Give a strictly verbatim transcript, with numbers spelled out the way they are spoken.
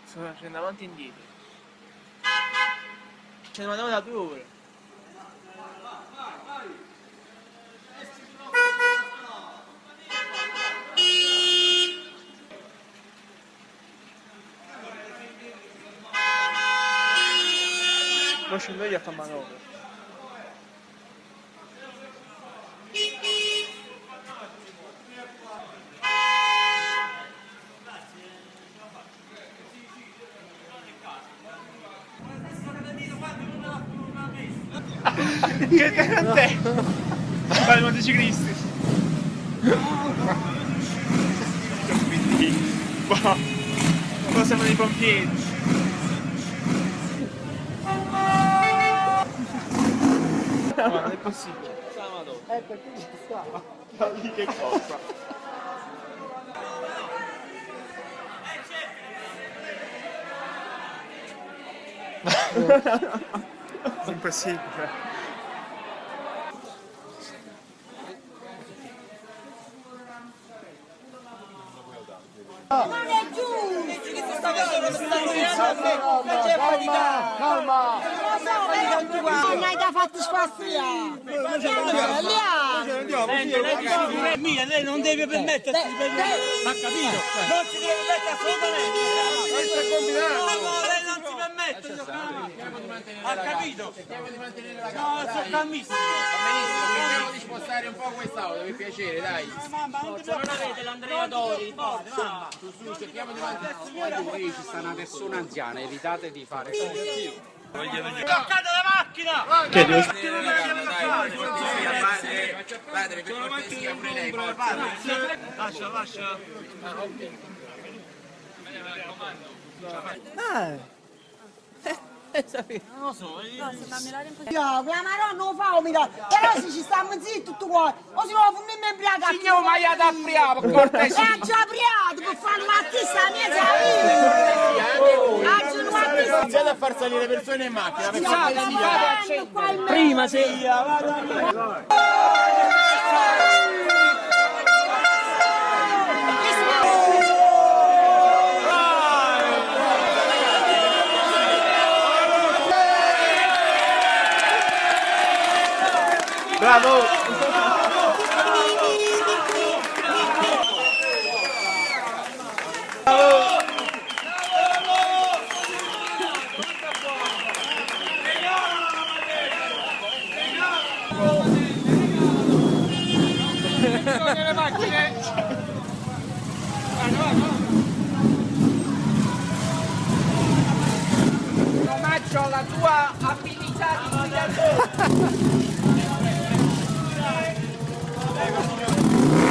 Sto facendo avanti e indietro. Ce ne mandiamo da due ore. Poi scendo io a fare manovra. Che te? Fai i motociclisti. Boh. Poi siamo dei pompieri. No, non è possibile. Eh, perché ci stava? Ma di che cosa? È impossibile. Non è giusto! Che ti sta facendo? Calma, calma! Lo so, però non hai da fatti spaziare! È mia, lei non deve permettersi di prendere. Ha capito? Non si deve permettere assolutamente. No, lei non si permette. Ha capito? Cerchiamo di mantenere la No, sono calmissimo. Cerchiamo di spostare un po' quest'auto, per piacere, dai. Mamma, non avete l'andreatori, forte, mamma. Su, su, cerchiamo di mantenere. Qui ci sta una persona anziana, evitate di fare così. Toccate la macchina! Che devo... Padre, per cortesia pure lei, padre. Lascia, lascia. Non lo so, Io, la maronna non fa umidare, però se ci stiamo zitti tutto qua, o se no fummiamo imbriaca. Signor, ma io da apriamo, per cortesia. Ha già apriato per fare l'attista a mezza. Ha già l'attista. Iniziate a far salire persone in macchina, per cortesia. prima sei... Bravo! Le macchine! Un omaggio alla tua abilità di guidatore!